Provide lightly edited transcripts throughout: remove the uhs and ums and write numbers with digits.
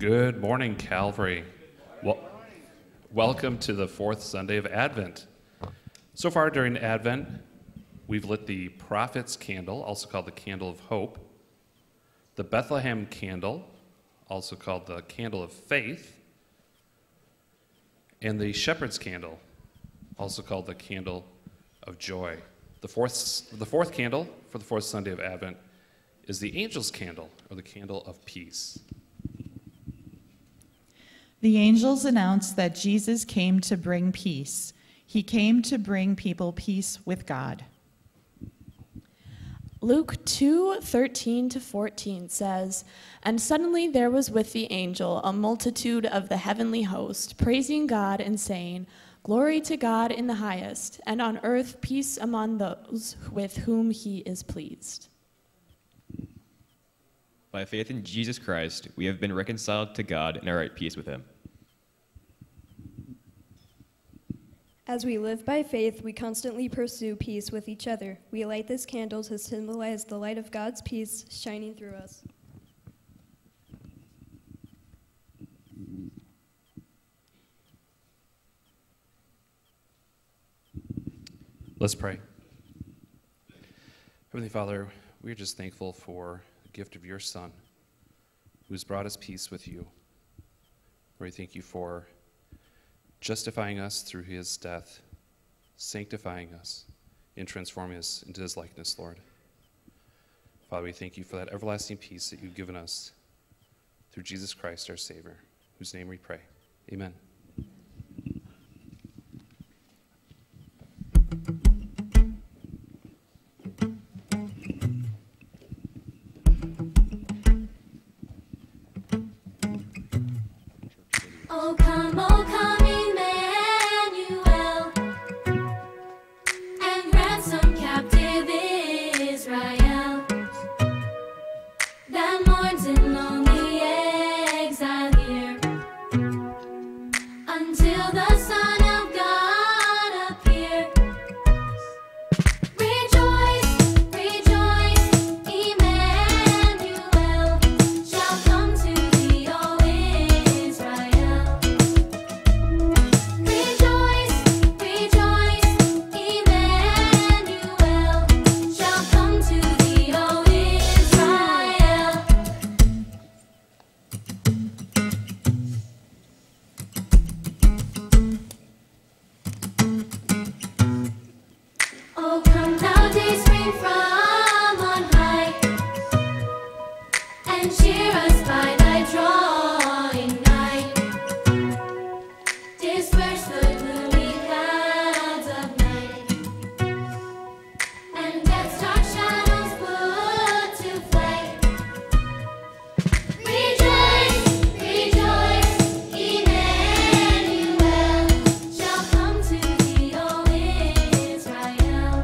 Good morning, Calvary. Welcome to the fourth Sunday of Advent. So far during Advent, we've lit the Prophet's Candle, also called the Candle of Hope, the Bethlehem Candle, also called the Candle of Faith, and the Shepherd's Candle, also called the Candle of Joy. The fourth candle for the fourth Sunday of Advent is the Angel's Candle, or the Candle of Peace. The angels announced that Jesus came to bring peace. He came to bring people peace with God. Luke 2:13-14 says, "And suddenly there was with the angel a multitude of the heavenly host, praising God and saying, 'Glory to God in the highest, and on earth peace among those with whom he is pleased.'" By faith in Jesus Christ, we have been reconciled to God and are at peace with him. As we live by faith, we constantly pursue peace with each other. We light this candle to symbolize the light of God's peace shining through us. Let's pray. Heavenly Father, we are just thankful for the gift of your Son, who has brought us peace with you. Lord, we thank you for justifying us through his death, sanctifying us, and transforming us into his likeness, Lord. Father, we thank you for that everlasting peace that you've given us through Jesus Christ, our Savior, whose name we pray. Amen. Oh come, Emmanuel, and ransom captive Israel, that mourns in lonely exile here, until the Son of God appear. Rejoice, rejoice, Emmanuel shall come to thee, O Israel. Rejoice, rejoice, Emmanuel shall come to thee, O Israel. Oh, come thou day spring from on high, and cheer us by thy drawing nigh. Disperse the gloomy clouds of night, and death's dark shadows put to flight. Rejoice, rejoice, Emmanuel shall come to thee, O Israel.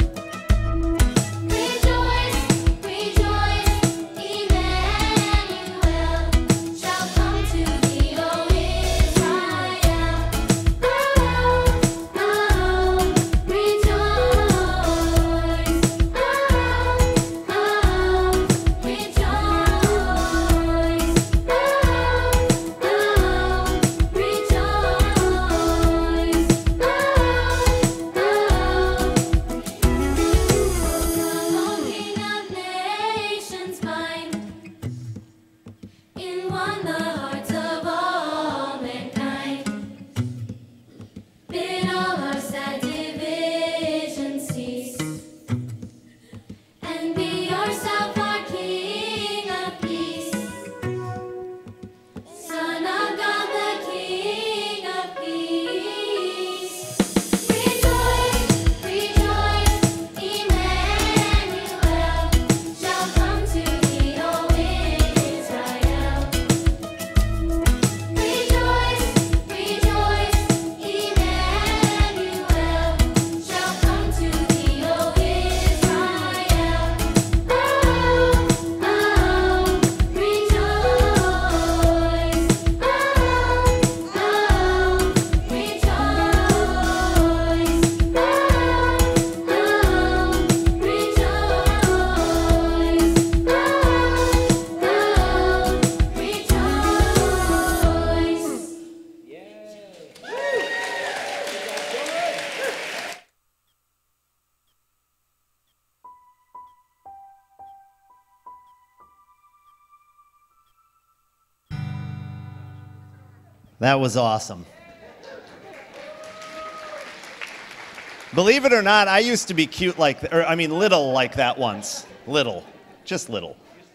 Rejoice, rejoice, Emmanuel shall come to thee, O Israel. Oh, oh, rejoice. Oh, oh, King of nations bind in one the hearts of all mankind. Bid all our sad divisions cease, and be yourself our King of peace. Son of God, the King of peace. Rejoice, rejoice, Emmanuel shall come to thee, O Israel. That was awesome. Believe it or not, I used to be cute little like that once. Little, just little.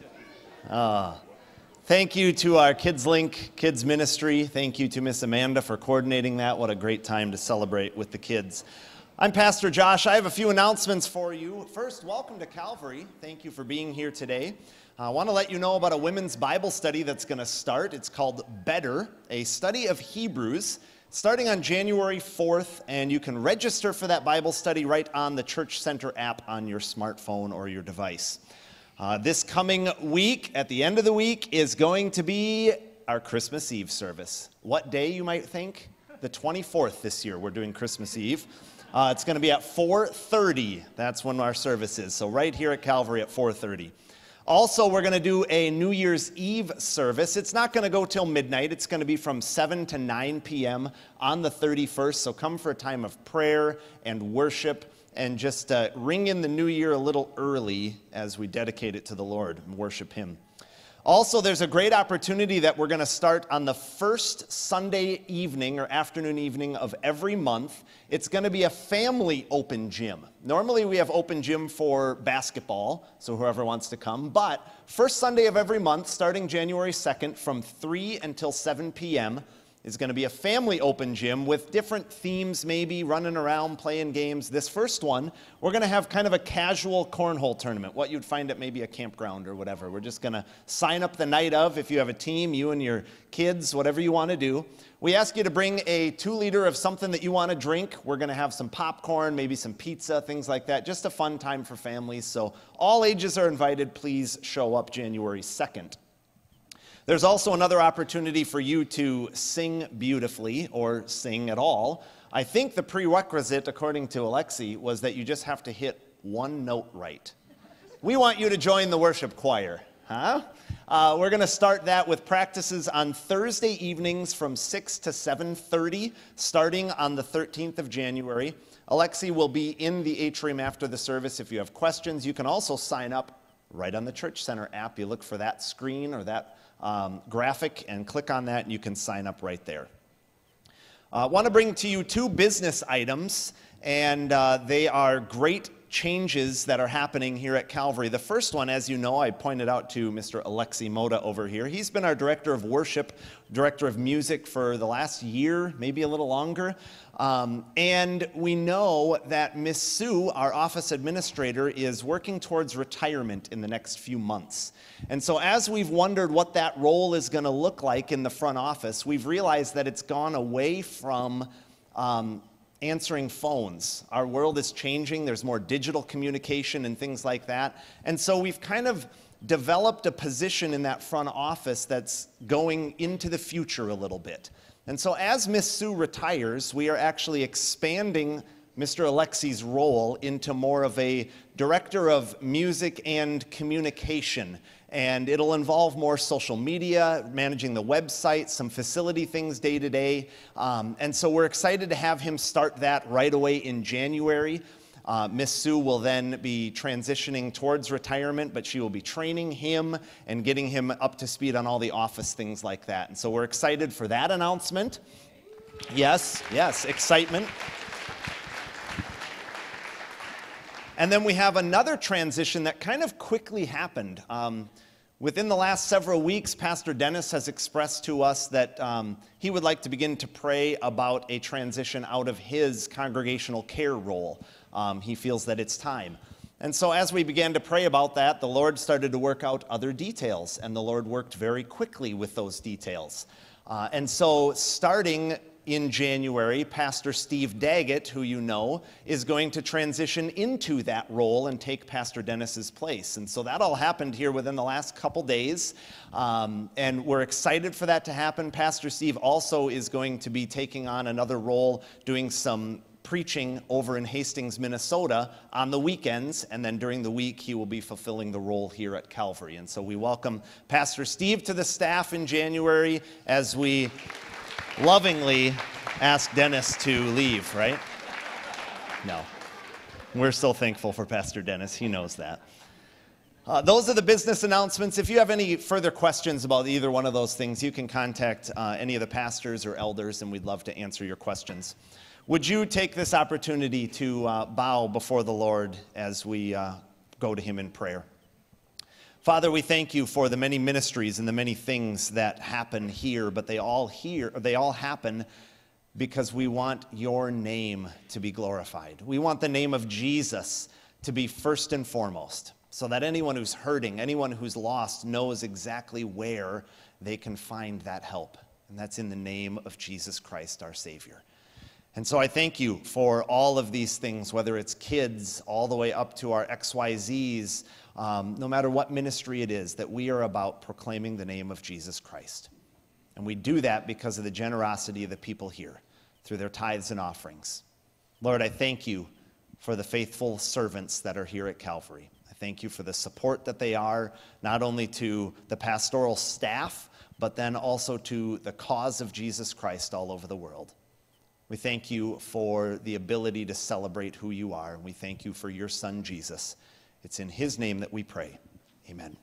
Thank you to our Kids Link Kids Ministry. Thank you to Miss Amanda for coordinating that. What a great time to celebrate with the kids. I'm Pastor Josh. I have a few announcements for you. First, welcome to Calvary. Thank you for being here today. I want to let you know about a women's Bible study that's going to start. It's called Better, a study of Hebrews, starting on January 4th, and you can register for that Bible study right on the Church Center app on your smartphone or your device. This coming week, at the end of the week, is going to be our Christmas Eve service. What day, you might think? The 24th this year, we're doing Christmas Eve. It's going to be at 4:30. That's when our service is. So right here at Calvary at 4:30. Also, we're going to do a New Year's Eve service. It's not going to go till midnight. It's going to be from 7 to 9 p.m. on the 31st. So come for a time of prayer and worship and just ring in the new year a little early as we dedicate it to the Lord and worship Him. Also, there's a great opportunity that we're going to start on the first Sunday evening or afternoon evening of every month. It's going to be a family open gym. Normally we have open gym for basketball, so whoever wants to come. But first Sunday of every month, starting January 2nd from 3 until 7 p.m., is going to be a family open gym with different themes, maybe running around, playing games. This first one, we're going to have kind of a casual cornhole tournament, what you'd find at maybe a campground or whatever. We're just going to sign up the night of, if you have a team, you and your kids, whatever you want to do. We ask you to bring a 2-liter of something that you want to drink. We're going to have some popcorn, maybe some pizza, things like that. Just a fun time for families. So all ages are invited. Please show up January 2nd. There's also another opportunity for you to sing beautifully or sing at all. I think the prerequisite, according to Alexi, was that you just have to hit one note right. We want you to join the worship choir, huh? We're going to start that with practices on Thursday evenings from 6 to 7:30, starting on the 13th of January. Alexi will be in the atrium after the service. If you have questions, you can also sign up right on the Church Center app. You look for that screen or that graphic and click on that and you can sign up right there. I want to bring to you 2 business items, and they are great changes that are happening here at Calvary. The first one, as you know, I pointed out to Mr. Alexi Moda over here. He's been our director of worship, director of music for the last year, maybe a little longer. And we know that Miss Sue, our office administrator, is working towards retirement in the next few months. And so as we've wondered what that role is going to look like in the front office, we've realized that it's gone away from answering phones. Our world is changing. There's more digital communication and things like that. And so we've kind of developed a position in that front office that's going into the future a little bit. And so as Miss Sue retires, we are actually expanding Mr. Alexi's role into more of a director of music and communication. And it'll involve more social media, managing the website, some facility things day to day. And so we're excited to have him start that right away in January. Miss Sue will then be transitioning towards retirement, but she will be training him and getting him up to speed on all the office things like that. And so we're excited for that announcement. Yes, excitement. And then we have another transition that kind of quickly happened. Within the last several weeks, Pastor Dennis has expressed to us that he would like to begin to pray about a transition out of his congregational care role. He feels that it's time. And so as we began to pray about that, the Lord started to work out other details, and the Lord worked very quickly with those details. And so starting in January, Pastor Steve Daggett, who you know, is going to transition into that role and take Pastor Dennis's place. And so that all happened here within the last couple days, and we're excited for that to happen. Pastor Steve also is going to be taking on another role, doing some preaching over in Hastings, Minnesota on the weekends, and then during the week he will be fulfilling the role here at Calvary. And so we welcome Pastor Steve to the staff in January as we lovingly ask Dennis to leave, right? No. We're so thankful for Pastor Dennis. He knows that. Those are the business announcements. If you have any further questions about either one of those things, you can contact any of the pastors or elders, and we'd love to answer your questions. Would you take this opportunity to bow before the Lord as we go to him in prayer? Father, we thank you for the many ministries and the many things that happen here, but they all happen because we want your name to be glorified. We want the name of Jesus to be first and foremost, so that anyone who's hurting, anyone who's lost, knows exactly where they can find that help. And that's in the name of Jesus Christ, our Savior. And so I thank you for all of these things, whether it's kids all the way up to our XYZs, no matter what ministry it is, that we are about proclaiming the name of Jesus Christ. And we do that because of the generosity of the people here, through their tithes and offerings. Lord, I thank you for the faithful servants that are here at Calvary. I thank you for the support that they are, not only to the pastoral staff, but then also to the cause of Jesus Christ all over the world. We thank you for the ability to celebrate who you are, and we thank you for your Son, Jesus. It's in his name that we pray. Amen.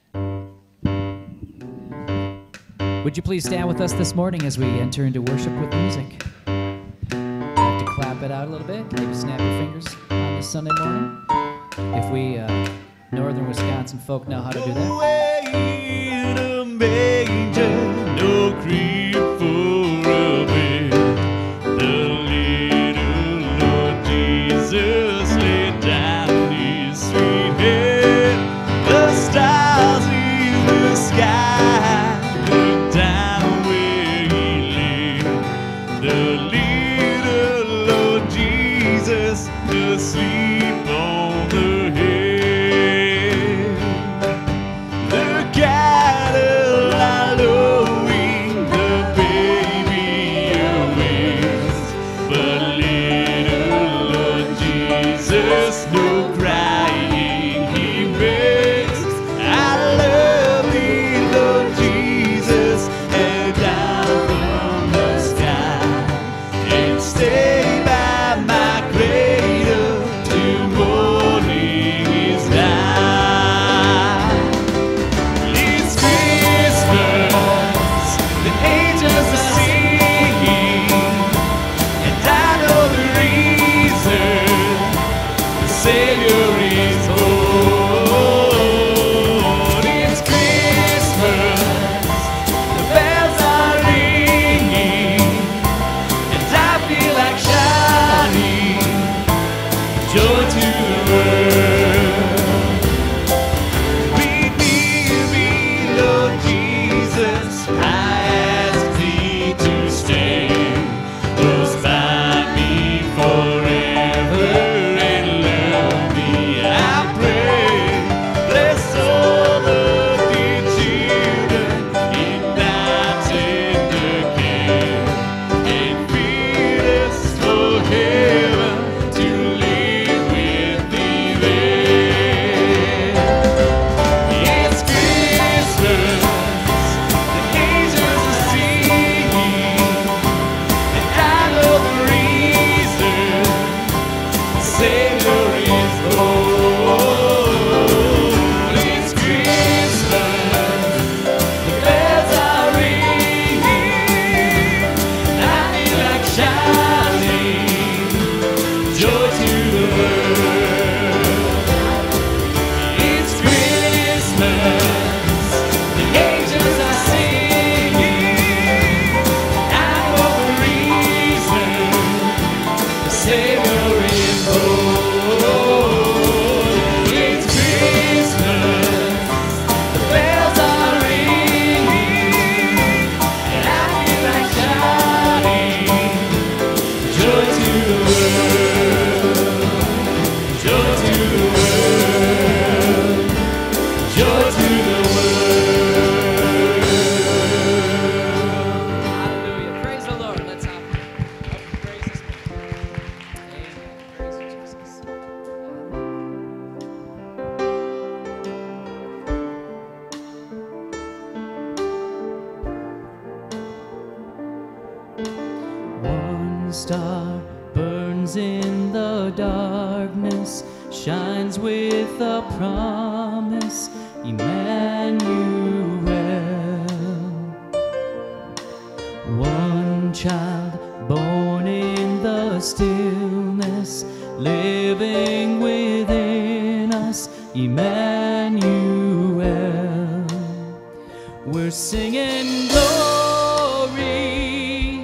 Would you please stand with us this morning as we enter into worship with music? Like to clap it out a little bit, maybe snap your fingers on this Sunday morning. If we northern Wisconsin folk know how to do that. Away in a manger, no crib for a bed. The little Lord Jesus laid down his sweet head. The stars in the sky looked down where he lay. The little Lord Jesus asleep on the hay. The cattle are lowing, the baby awakes, but little Lord Jesus, no crying he makes. I love thee, Lord Jesus, and down from the sky, and stay by my cradle till morning is nigh. It's Christmas, the angels are singing, and I know the reason, the Savior is born. It's Christmas, the bells are ringing, and I feel like shouting joy to the world. Bring me, Lord Jesus, I ask thee to stay close by me forever and love me, I pray. Bless all the dear children in thy tender care, and feed us for heaven to live with thee there. It's Christmas, the angels are singing, and I know the reason, the Savior is born. It's Christmas, the bells are ringing, and I feel like shouting joy to the world. It's Christmas, the angels are singing, I know the reason, the Savior is born. It's Christmas, the bells are ringing, and I feel like shouting joy to the world, joy to the world, joy to the world. Hallelujah. Praise the Lord. Let's up and praise this morning. Amen. Praise you, Jesus. One star burns in the darkness, shines with a promise Emmanuel. One child born in the stillness, living within us, Emmanuel. We're singing glory,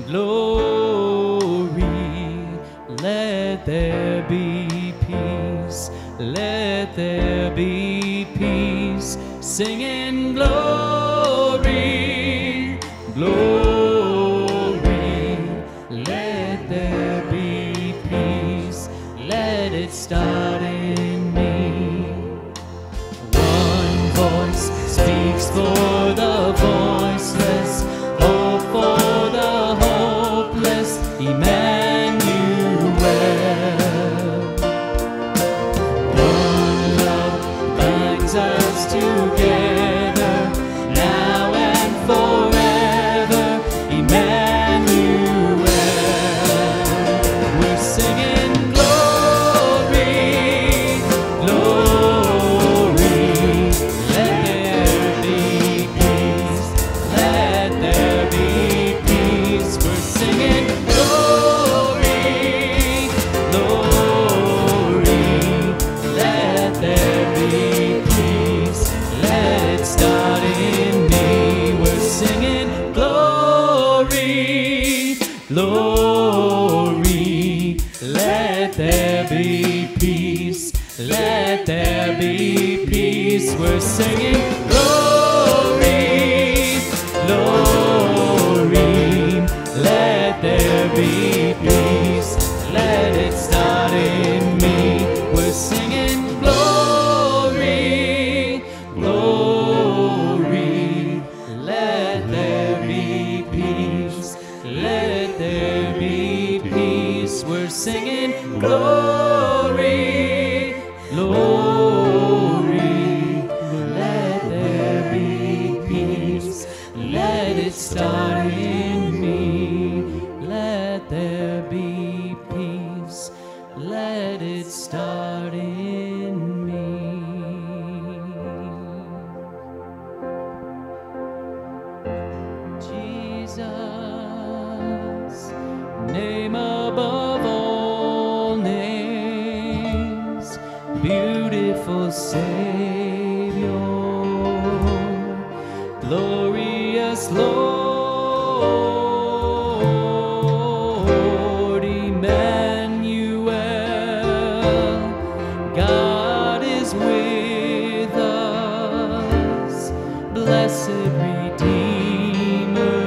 glory. Let there be peace, let there be peace. Singing glory, glory. Let there be peace, let it start in me. One voice speaks for the voiceless, hope for the hopeless, Emmanuel. One love binds us together, now and forever, Emmanuel. We're singing glory, glory. Let there be peace, let there be peace. We're singing glory, glory. Let there be peace, let it start in me. We're singing glory, glory. Let there be peace, let there be peace. We're singing glory, glory. Let there be peace, let it start in me. We're singing glory, glory. Let there be peace, let there be peace. We're singing glory, glory. Let there be peace, let it start in me. Let there be peace, let it start in me. Jesus, name above all names, beautiful Savior, glorious Lord, Emmanuel. God is with us, blessed Redeemer,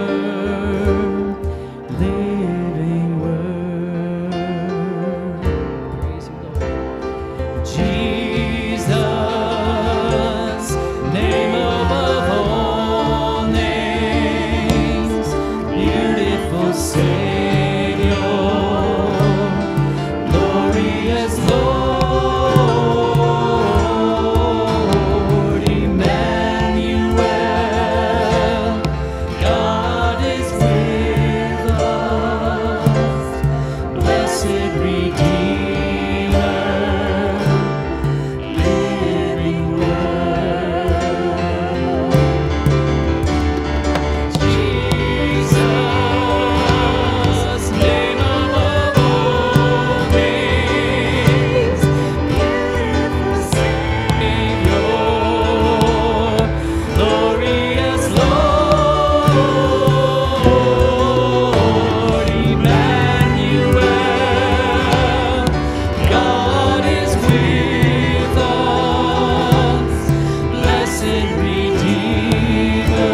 living Word. Praise you, Lord. Jesus, name above all names, beautiful Savior, glorious Lord, Emmanuel. God is with us, blessed Redeemer, living Word. Jesus, name above all names, beautiful Savior, glorious Lord, Emmanuel. God is with us, blessed Redeemer,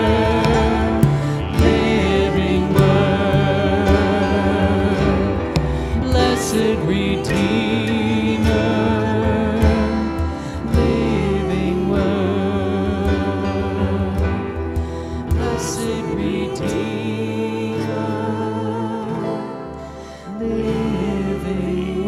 living Word, blessed Redeemer, living Word, blessed Redeemer, living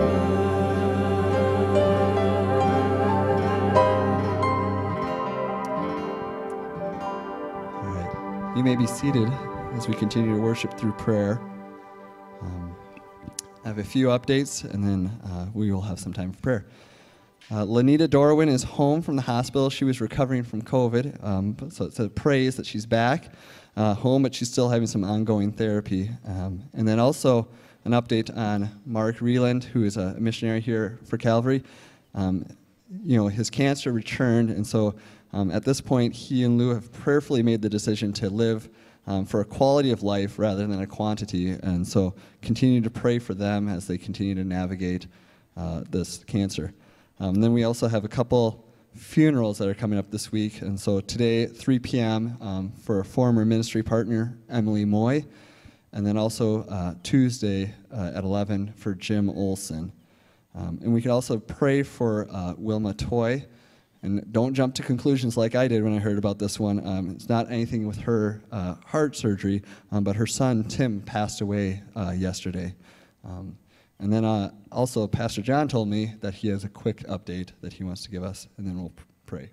All right. You may be seated as we continue to worship through prayer. I have a few updates, and then we will have some time for prayer. Lanita Dorwin is home from the hospital. She was recovering from COVID, so it's a praise that she's back home, but she's still having some ongoing therapy. And then also an update on Mark Reland, who is a missionary here for Calvary. His cancer returned, and so at this point, he and Lou have prayerfully made the decision to live for a quality of life rather than a quantity, and so continue to pray for them as they continue to navigate this cancer. Then we also have a couple funerals that are coming up this week, and so today at 3 p.m. For a former ministry partner, Emily Moy, and then also Tuesday at 11 for Jim Olson. And we could also pray for Wilma Toy. And don't jump to conclusions like I did when I heard about this one. It's not anything with her heart surgery, but her son, Tim, passed away yesterday. And then also Pastor John told me that he has a quick update that he wants to give us, and then we'll pray.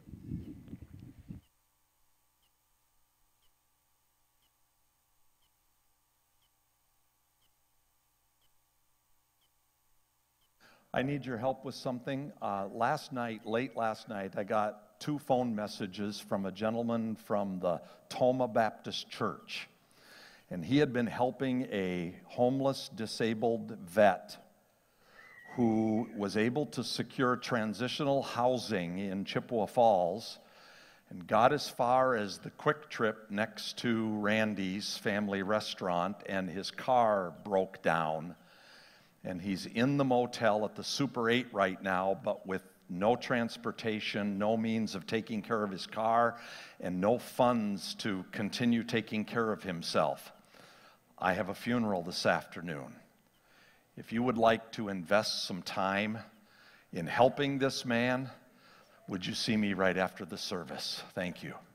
I need your help with something. Late last night, I got 2 phone messages from a gentleman from the Toma Baptist Church. And he had been helping a homeless, disabled vet who was able to secure transitional housing in Chippewa Falls and got as far as the Quick Trip next to Randy's family restaurant, and his car broke down. And he's in the motel at the Super 8 right now, but with no transportation, no means of taking care of his car, and no funds to continue taking care of himself. I have a funeral this afternoon. If you would like to invest some time in helping this man, would you see me right after the service? Thank you.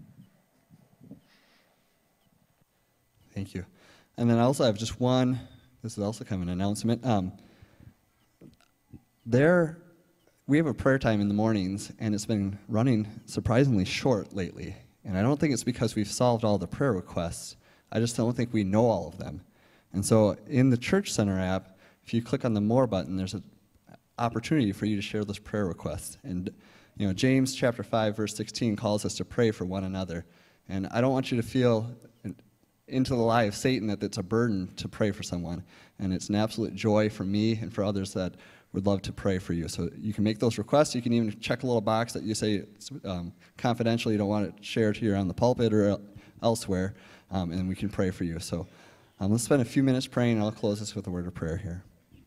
Thank you. And then I also have just one. This is also kind of an announcement. We have a prayer time in the mornings, and it's been running surprisingly short lately. And I don't think it's because we've solved all the prayer requests. I just don't think we know all of them. And so in the Church Center app, if you click on the More button, there's an opportunity for you to share those prayer requests. And James chapter 5, verse 16 calls us to pray for one another. And I don't want you to feel into the lie of Satan that it's a burden to pray for someone. And it's an absolute joy for me and for others that would love to pray for you. So you can make those requests. You can even check a little box that you say confidential, you don't want it shared here on the pulpit or elsewhere, and we can pray for you. So let's spend a few minutes praying, and I'll close this with a word of prayer here.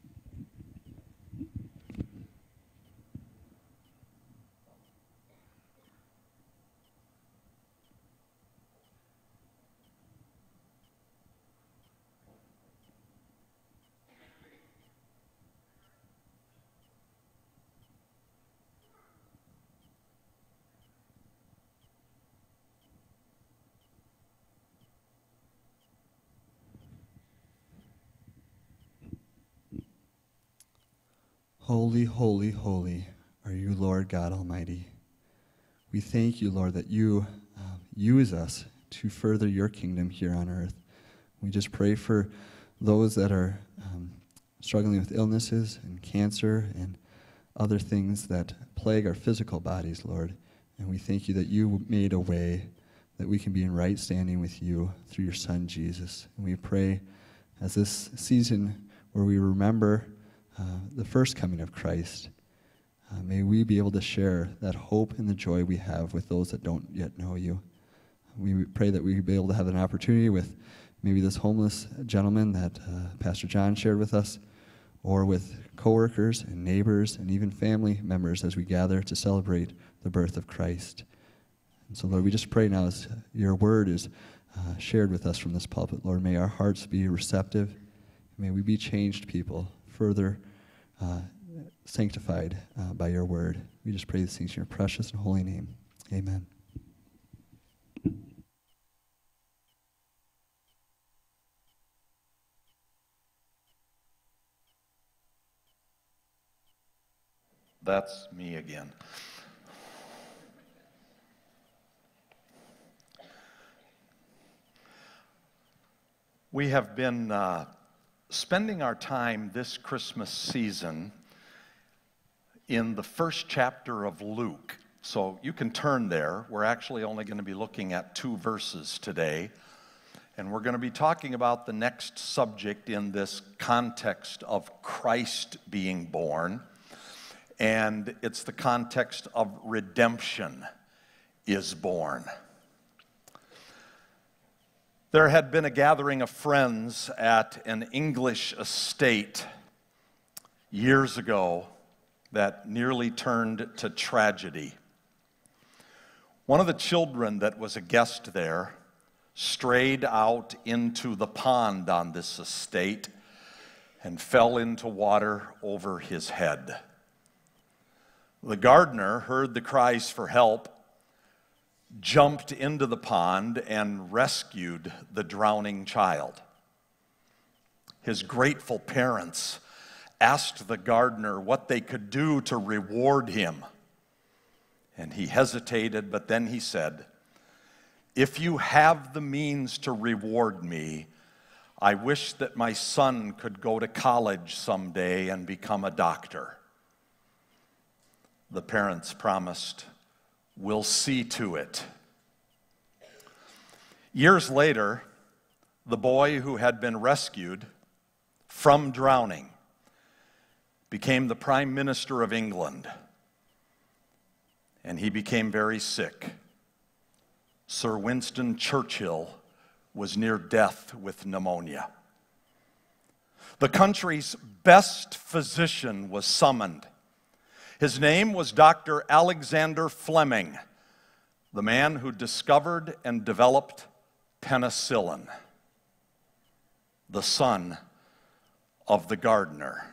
Holy, holy, holy are you, Lord God Almighty. We thank you, Lord, that you use us to further your kingdom here on earth. We just pray for those that are struggling with illnesses and cancer and other things that plague our physical bodies, Lord. And we thank you that you made a way that we can be in right standing with you through your Son, Jesus. And we pray as this season where we remember the first coming of Christ, may we be able to share that hope and the joy we have with those that don't yet know you. We pray that we be able to have an opportunity with maybe this homeless gentleman that Pastor John shared with us, or with coworkers and neighbors and even family members as we gather to celebrate the birth of Christ. And so, Lord, we just pray now as your word is shared with us from this pulpit, Lord, may our hearts be receptive. May we be changed people, further sanctified by your word. We just pray these things in your precious and holy name. Amen. That's me again. We have been spending our time this Christmas season in the first chapter of Luke. So you can turn there. We're actually only going to be looking at 2 verses today. And we're going to be talking about the next subject in this context of Christ being born. And it's the context of redemption is born. There had been a gathering of friends at an English estate years ago that nearly turned to tragedy. One of the children that was a guest there strayed out into the pond on this estate and fell into water over his head. The gardener heard the cries for help, jumped into the pond, and rescued the drowning child. His grateful parents asked the gardener what they could do to reward him. And he hesitated, but then he said, "If you have the means to reward me, I wish that my son could go to college someday and become a doctor." The parents promised, "We'll see to it." Years later, the boy who had been rescued from drowning became the Prime Minister of England, and he became very sick. Sir Winston Churchill was near death with pneumonia. The country's best physician was summoned. His name was Dr. Alexander Fleming, the man who discovered and developed penicillin, the son of the gardener.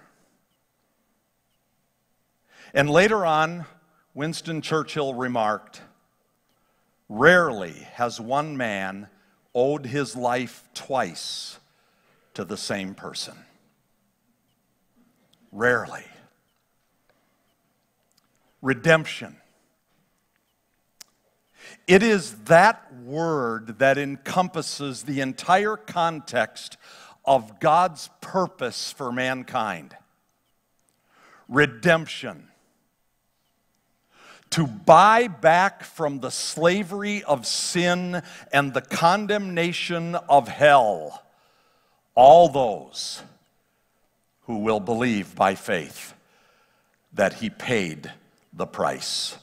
And later on, Winston Churchill remarked, "Rarely has one man owed his life twice to the same person." Rarely. Redemption. It is that word that encompasses the entire context of God's purpose for mankind. Redemption. To buy back from the slavery of sin and the condemnation of hell all those who will believe by faith that he paid the price.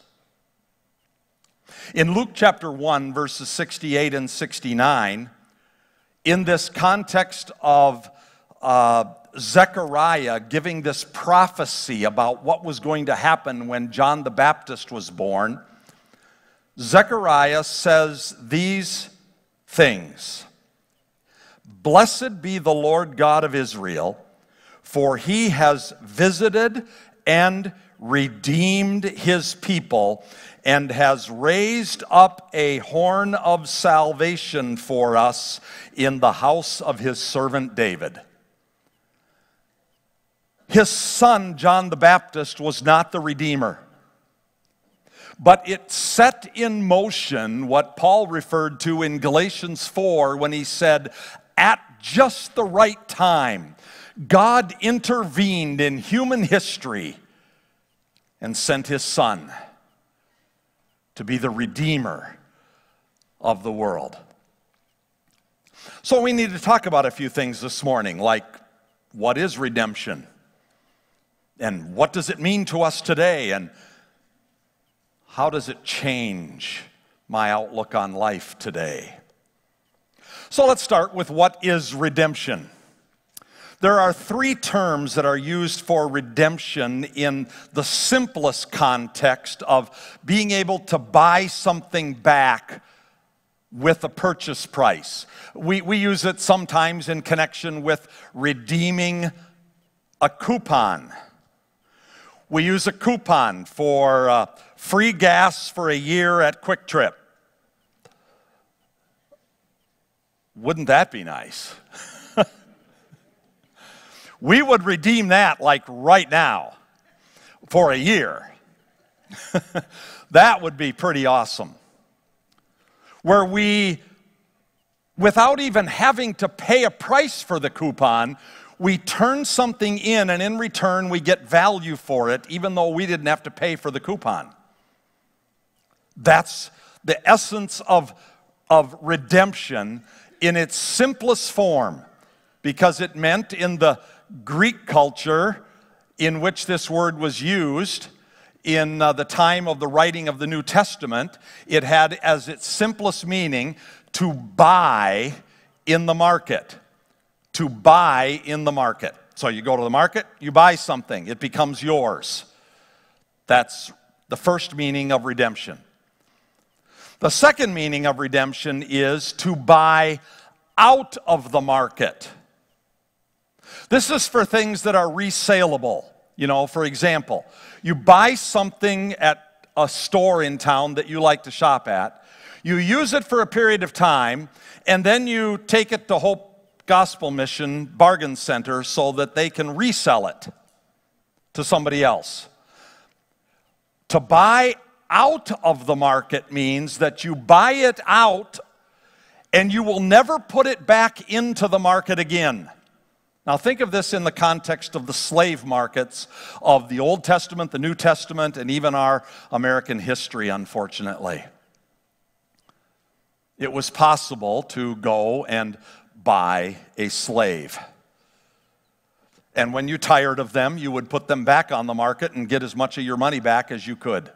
In Luke chapter 1, verses 68 and 69, in this context of Zechariah giving this prophecy about what was going to happen when John the Baptist was born, Zechariah says these things: "Blessed be the Lord God of Israel, for he has visited and redeemed his people, and has raised up a horn of salvation for us in the house of his servant David." His son, John the Baptist, was not the Redeemer. But it set in motion what Paul referred to in Galatians 4 when he said, at just the right time, God intervened in human history and sent his son to be the Redeemer of the world. So we need to talk about a few things this morning, like what is redemption? And what does it mean to us today? And how does it change my outlook on life today? So let's start with what is redemption. There are 3 terms that are used for redemption in the simplest context of being able to buy something back with a purchase price. We use it sometimes in connection with redeeming a coupon. We use a coupon for free gas for a year at Quick Trip. Wouldn't that be nice? We would redeem that like right now for a year. That would be pretty awesome. Where we, without even having to pay a price for the coupon, we turn something in, and in return we get value for it, even though we didn't have to pay for the coupon. That's the essence of redemption in its simplest form, because it meant in the Greek culture in which this word was used, in the time of the writing of the New Testament, it had as its simplest meaning to buy in the market. To buy in the market. So you go to the market, you buy something, it becomes yours. That's the first meaning of redemption. The second meaning of redemption is to buy out of the market. This is for things that are resaleable. You know, for example, you buy something at a store in town that you like to shop at, you use it for a period of time, and then you take it to Hope Gospel Mission Bargain Center so that they can resell it to somebody else. To buy out of the market means that you buy it out and you will never put it back into the market again. Now think of this in the context of the slave markets of the Old Testament, the New Testament, and even our American history, unfortunately. It was possible to go and buy a slave. And when you tired of them, you would put them back on the market and get as much of your money back as you could.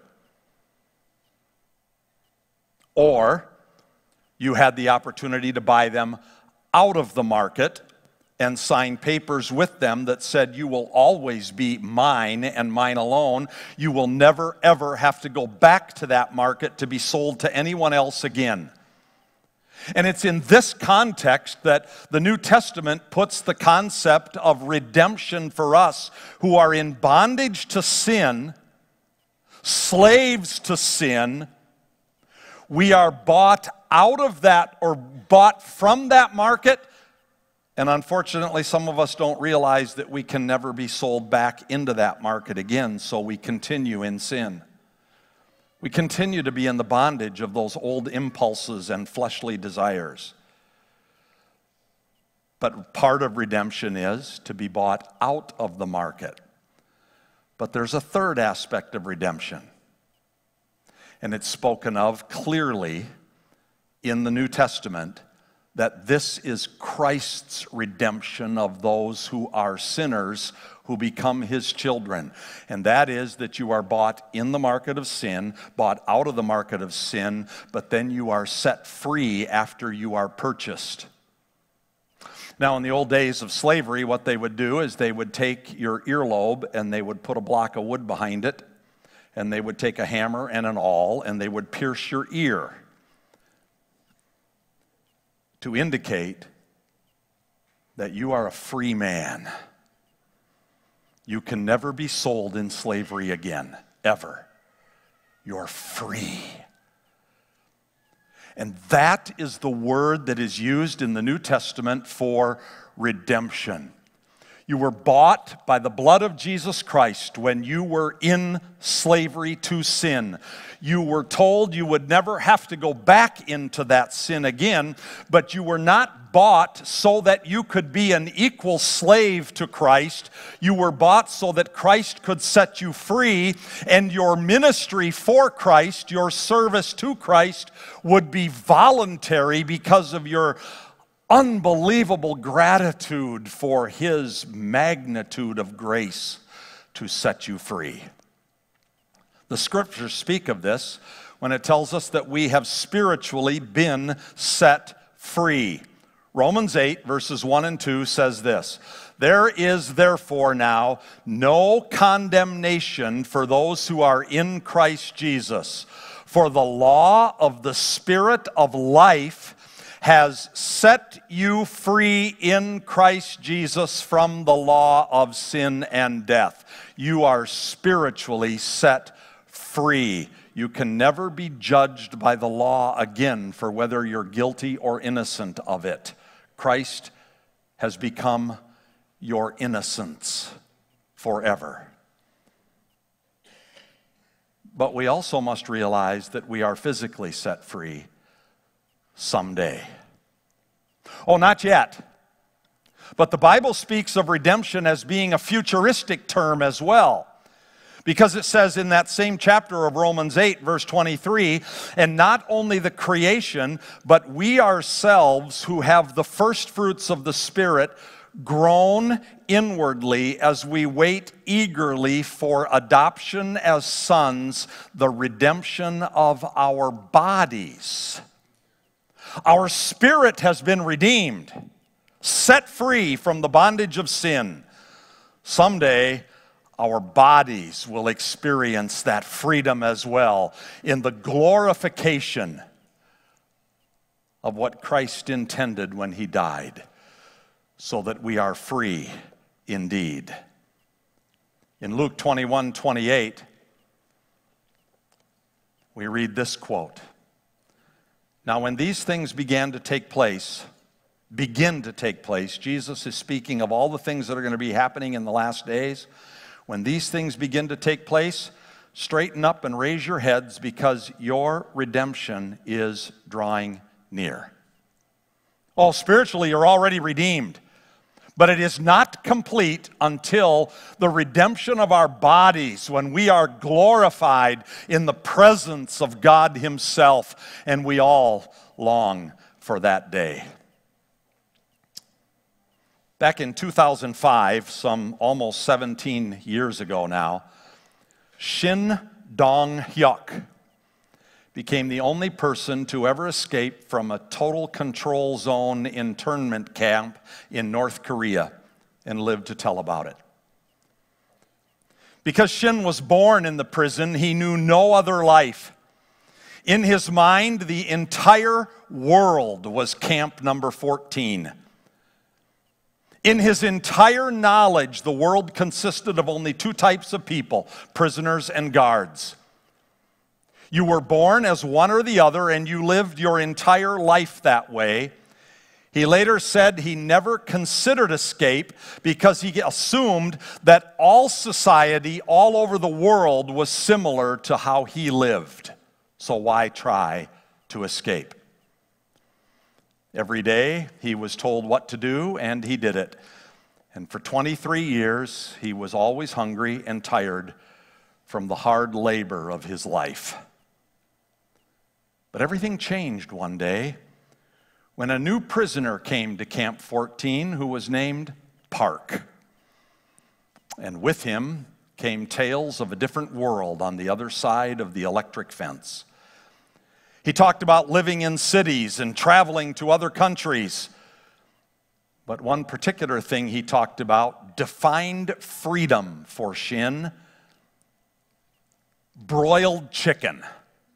Or you had the opportunity to buy them out of the market and sign papers with them that said you will always be mine and mine alone. You will never ever have to go back to that market to be sold to anyone else again. And it's in this context that the New Testament puts the concept of redemption for us who are in bondage to sin, slaves to sin. We are bought out of that or bought from that market. And unfortunately, some of us don't realize that we can never be sold back into that market again, so we continue in sin. We continue to be in the bondage of those old impulses and fleshly desires. But part of redemption is to be bought out of the market. But there's a third aspect of redemption, and it's spoken of clearly in the New Testament, that this is Christ's redemption of those who are sinners who become his children. And that is that you are bought in the market of sin, bought out of the market of sin, but then you are set free after you are purchased. Now, in the old days of slavery, what they would do is they would take your earlobe and they would put a block of wood behind it, and they would take a hammer and an awl and they would pierce your ear to indicate that you are a free man. You can never be sold in slavery again, ever. You're free. And that is the word that is used in the New Testament for redemption. You were bought by the blood of Jesus Christ when you were in slavery to sin. You were told you would never have to go back into that sin again, but you were not bought so that you could be an equal slave to Christ. You were bought so that Christ could set you free, and your ministry for Christ, your service to Christ, would be voluntary because of your unbelievable gratitude for his magnitude of grace to set you free. The scriptures speak of this when it tells us that we have spiritually been set free. Romans 8, verses 1 and 2 says this: "There is therefore now no condemnation for those who are in Christ Jesus. For the law of the Spirit of life has set you free in Christ Jesus from the law of sin and death." You are spiritually set free. You can never be judged by the law again for whether you're guilty or innocent of it. Christ has become your innocence forever. But we also must realize that we are physically set free someday. Oh, not yet. But the Bible speaks of redemption as being a futuristic term as well. Because it says in that same chapter of Romans 8, verse 23, and not only the creation, but we ourselves who have the first fruits of the Spirit groan inwardly as we wait eagerly for adoption as sons, the redemption of our bodies. Our spirit has been redeemed, set free from the bondage of sin. Someday, our bodies will experience that freedom as well in the glorification of what Christ intended when he died, so that we are free indeed. In Luke 21:28, we read this quote. Now when these things begin to take place, Jesus is speaking of all the things that are going to be happening in the last days. When these things begin to take place, straighten up and raise your heads, because your redemption is drawing near. Oh, spiritually, you're already redeemed. But it is not complete until the redemption of our bodies, when we are glorified in the presence of God himself, and we all long for that day. Back in 2005, some almost 17 years ago now, Shin Dong-hyuk became the only person to ever escape from a total control zone internment camp in North Korea and lived to tell about it. Because Shin was born in the prison, he knew no other life. In his mind, the entire world was camp number 14. In his entire knowledge, the world consisted of only two types of people, prisoners and guards. You were born as one or the other, and you lived your entire life that way. He later said he never considered escape because he assumed that all society all over the world was similar to how he lived. So why try to escape? Every day he was told what to do, and he did it. And for 23 years, he was always hungry and tired from the hard labor of his life. But everything changed one day when a new prisoner came to Camp 14 who was named Park. And with him came tales of a different world on the other side of the electric fence. He talked about living in cities and traveling to other countries. But one particular thing he talked about defined freedom for Shin: broiled chicken.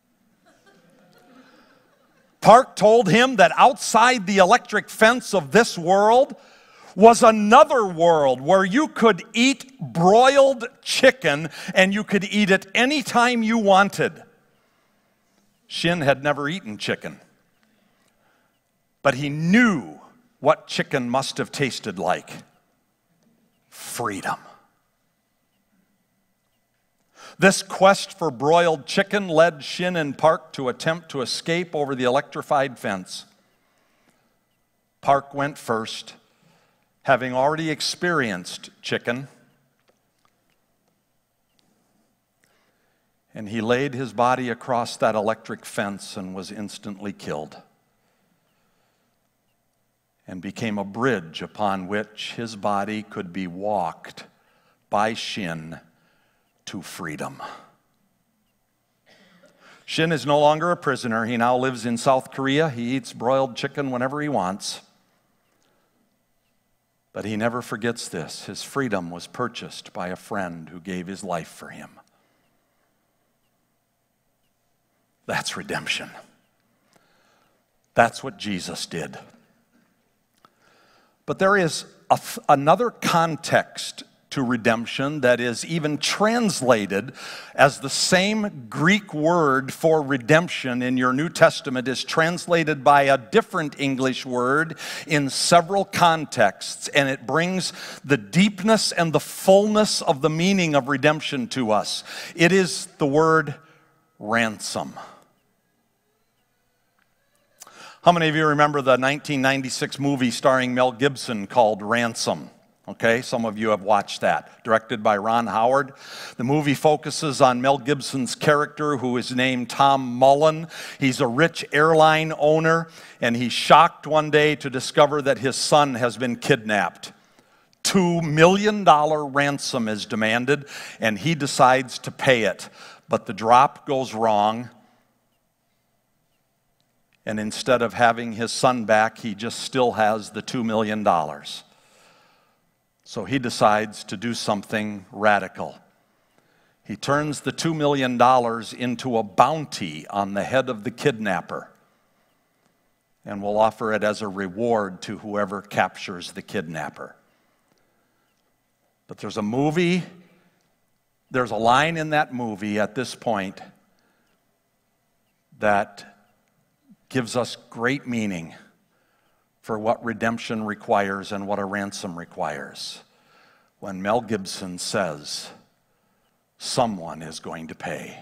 Park told him that outside the electric fence of this world was another world where you could eat broiled chicken, and you could eat it anytime you wanted. Shin had never eaten chicken, but he knew what chicken must have tasted like: freedom. This quest for broiled chicken led Shin and Park to attempt to escape over the electrified fence. Park went first, having already experienced chicken, and he laid his body across that electric fence and was instantly killed, and became a bridge upon which his body could be walked by Shin to freedom. Shin is no longer a prisoner. He now lives in South Korea. He eats broiled chicken whenever he wants. But he never forgets this: his freedom was purchased by a friend who gave his life for him. That's redemption. That's what Jesus did. But there is another context to redemption that is even translated as the same Greek word for redemption in your New Testament is translated by a different English word in several contexts, and it brings the deepness and the fullness of the meaning of redemption to us. It is the word ransom. How many of you remember the 1996 movie starring Mel Gibson called Ransom? Okay, some of you have watched that, directed by Ron Howard. The movie focuses on Mel Gibson's character, who is named Tom Mullen. He's a rich airline owner, and he's shocked one day to discover that his son has been kidnapped. $2 million ransom is demanded, and he decides to pay it. But the drop goes wrong, and instead of having his son back, he just still has the $2 million. So he decides to do something radical. He turns the $2 million into a bounty on the head of the kidnapper and will offer it as a reward to whoever captures the kidnapper. But there's a line in that movie at this point that gives us great meaning for what redemption requires and what a ransom requires. When Mel Gibson says, someone is going to pay.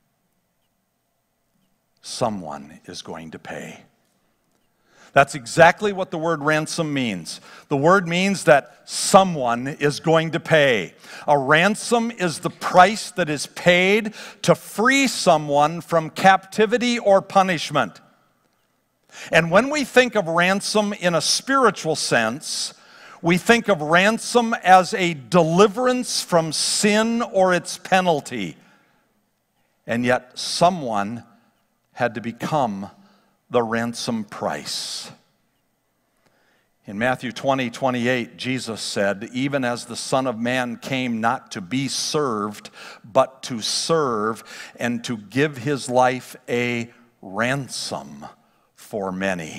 Someone is going to pay. That's exactly what the word ransom means. The word means that someone is going to pay. A ransom is the price that is paid to free someone from captivity or punishment. And when we think of ransom in a spiritual sense, we think of ransom as a deliverance from sin or its penalty. And yet someone had to become the ransom price. In Matthew 20:28, Jesus said, even as the Son of Man came not to be served, but to serve and to give his life a ransom for many.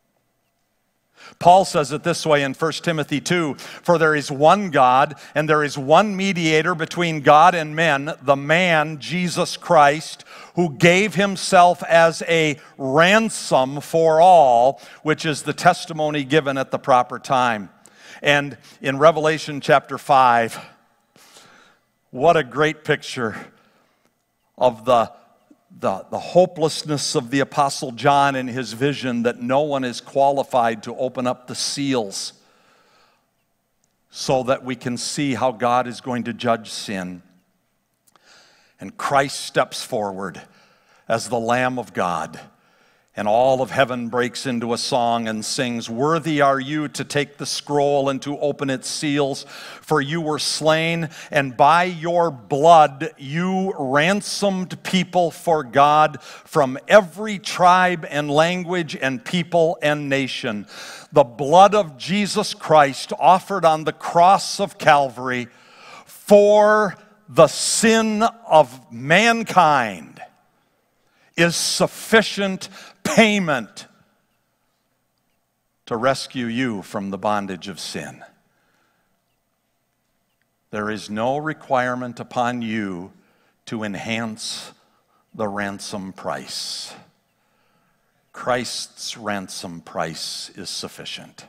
Paul says it this way in 1 Timothy 2, for there is one God, and there is one mediator between God and men, the man, Jesus Christ, who gave himself as a ransom for all, which is the testimony given at the proper time. And in Revelation chapter 5, what a great picture of the hopelessness of the Apostle John in his vision, that no one is qualified to open up the seals so that we can see how God is going to judge sin. And Christ steps forward as the Lamb of God, and all of heaven breaks into a song and sings, worthy are you to take the scroll and to open its seals, for you were slain, and by your blood you ransomed people for God from every tribe and language and people and nation. The blood of Jesus Christ offered on the cross of Calvary for the sin of mankind is sufficient payment to rescue you from the bondage of sin. There is no requirement upon you to enhance the ransom price. Christ's ransom price is sufficient.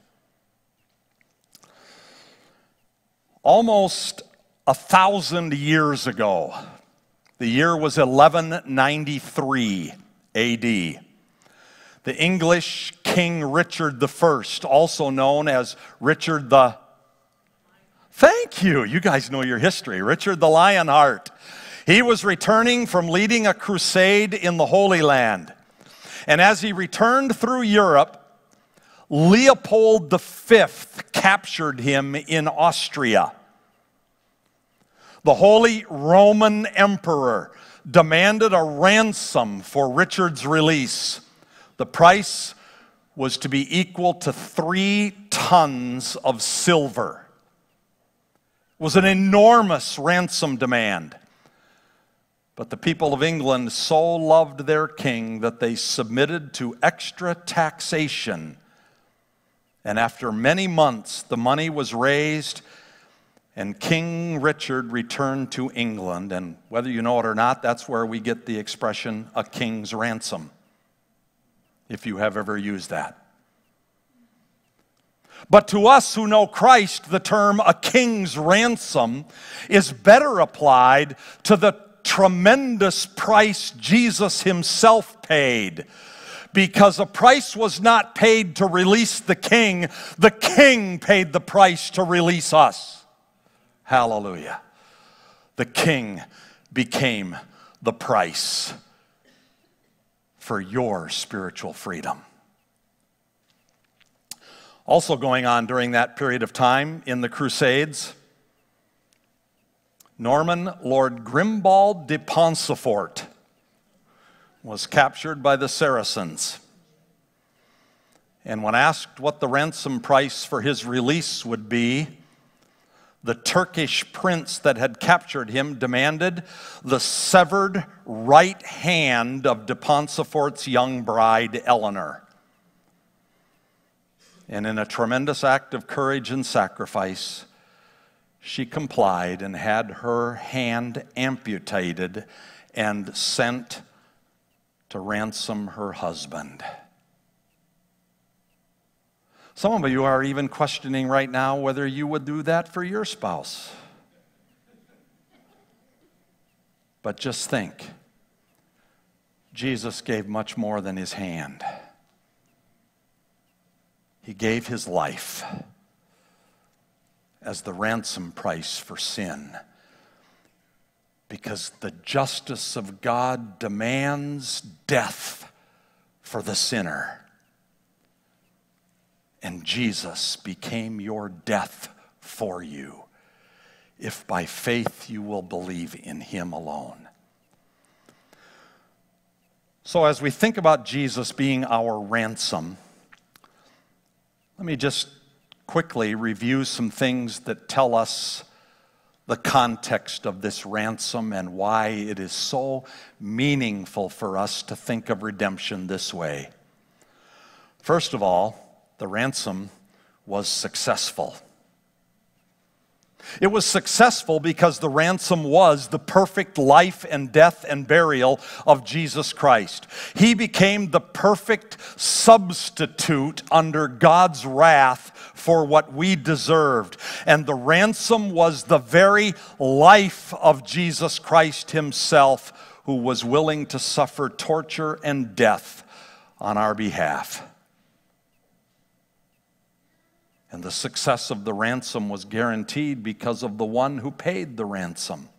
Almost 1,000 years ago, the year was 1193 AD. The English King Richard I, also known as Richard the... Thank you. You guys know your history. Richard the Lionheart. He was returning from leading a crusade in the Holy Land. And as he returned through Europe, Leopold V captured him in Austria. The Holy Roman Emperor demanded a ransom for Richard's release. The price was to be equal to 3 tons of silver. It was an enormous ransom demand. But the people of England so loved their king that they submitted to extra taxation. And after many months, the money was raised, and King Richard returned to England. And whether you know it or not, that's where we get the expression, a king's ransom, if you have ever used that. But to us who know Christ, the term a king's ransom is better applied to the tremendous price Jesus himself paid. because a price was not paid to release the king paid the price to release us. Hallelujah. The king became the price for your spiritual freedom. Also going on during that period of time in the Crusades, Norman Lord Grimbald de Poncefort was captured by the Saracens. And when asked what the ransom price for his release would be, the Turkish prince that had captured him demanded the severed right hand of de Poncefort's young bride, Eleanor. And in a tremendous act of courage and sacrifice, she complied and had her hand amputated and sent to ransom her husband. Some of you are even questioning right now whether you would do that for your spouse. But just think, Jesus gave much more than his hand. He gave his life as the ransom price for sin, because the justice of God demands death for the sinner. And Jesus became your death for you, if by faith you will believe in him alone. So as we think about Jesus being our ransom, let me just quickly review some things that tell us the context of this ransom and why it is so meaningful for us to think of redemption this way. First of all, the ransom was successful. It was successful because the ransom was the perfect life and death and burial of Jesus Christ. He became the perfect substitute under God's wrath for what we deserved. And the ransom was the very life of Jesus Christ himself, who was willing to suffer torture and death on our behalf. And the success of the ransom was guaranteed because of the one who paid the ransom.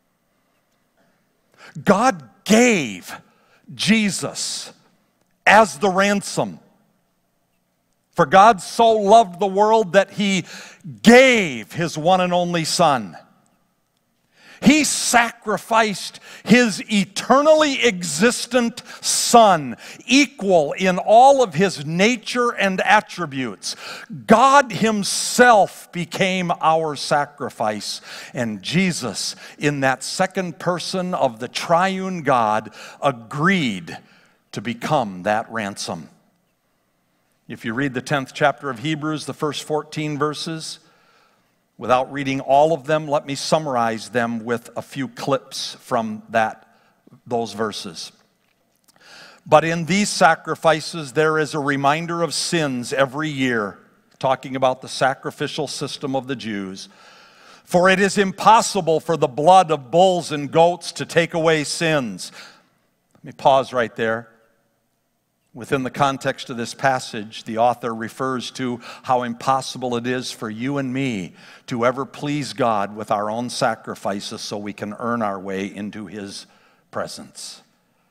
God gave Jesus as the ransom. For God so loved the world that he gave his one and only Son. He sacrificed his eternally existent Son, equal in all of his nature and attributes. God himself became our sacrifice, and Jesus, in that second person of the triune God, agreed to become that ransom. If you read the 10th chapter of Hebrews, the first 14 verses, without reading all of them, let me summarize them with a few clips from those verses. But in these sacrifices, there is a reminder of sins every year, talking about the sacrificial system of the Jews. For it is impossible for the blood of bulls and goats to take away sins. Let me pause right there. Within the context of this passage, the author refers to how impossible it is for you and me to ever please God with our own sacrifices so we can earn our way into his presence.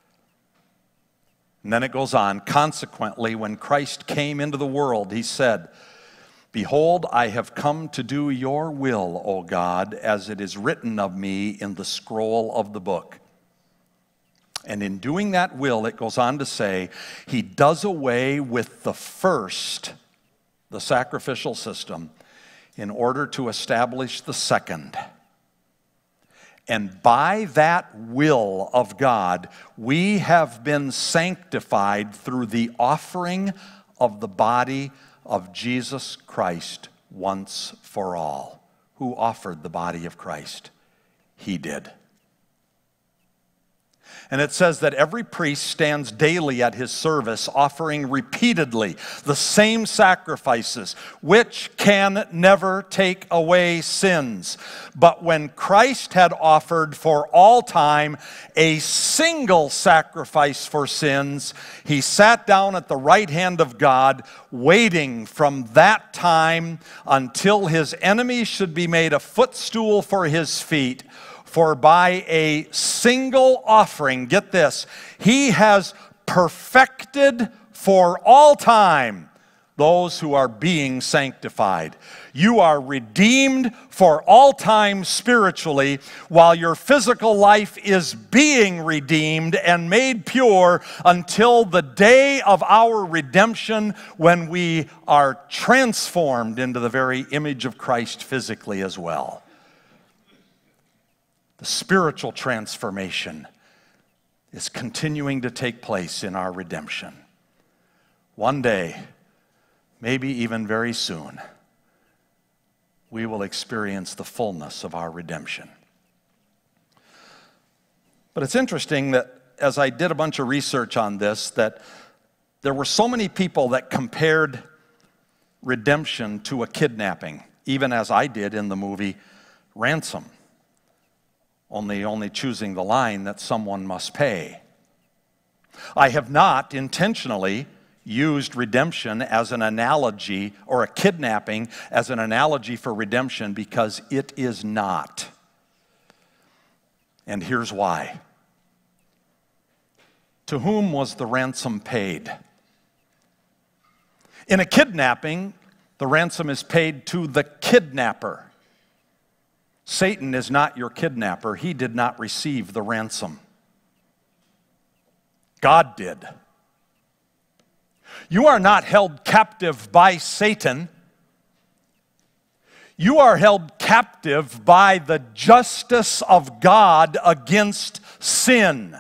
And then it goes on, consequently, when Christ came into the world, he said, "Behold, I have come to do your will, O God, as it is written of me in the scroll of the book." And in doing that will, it goes on to say, he does away with the first, the sacrificial system, in order to establish the second. And by that will of God, we have been sanctified through the offering of the body of Jesus Christ once for all. Who offered the body of Christ? He did. And it says that every priest stands daily at his service, offering repeatedly the same sacrifices, which can never take away sins. But when Christ had offered for all time a single sacrifice for sins, he sat down at the right hand of God, waiting from that time until his enemies should be made a footstool for his feet. For by a single offering, get this, he has perfected for all time those who are being sanctified. You are redeemed for all time spiritually, while your physical life is being redeemed and made pure until the day of our redemption, when we are transformed into the very image of Christ physically as well. The spiritual transformation is continuing to take place in our redemption. One day, maybe even very soon, we will experience the fullness of our redemption. But it's interesting that as I did a bunch of research on this, that there were so many people that compared redemption to a kidnapping, even as I did in the movie Ransom. Only choosing the line that someone must pay. I have not intentionally used redemption as an analogy, or a kidnapping as an analogy for redemption, because it is not. And here's why. To whom was the ransom paid? In a kidnapping, the ransom is paid to the kidnapper. Satan is not your kidnapper. He did not receive the ransom. God did. You are not held captive by Satan. You are held captive by the justice of God against sin.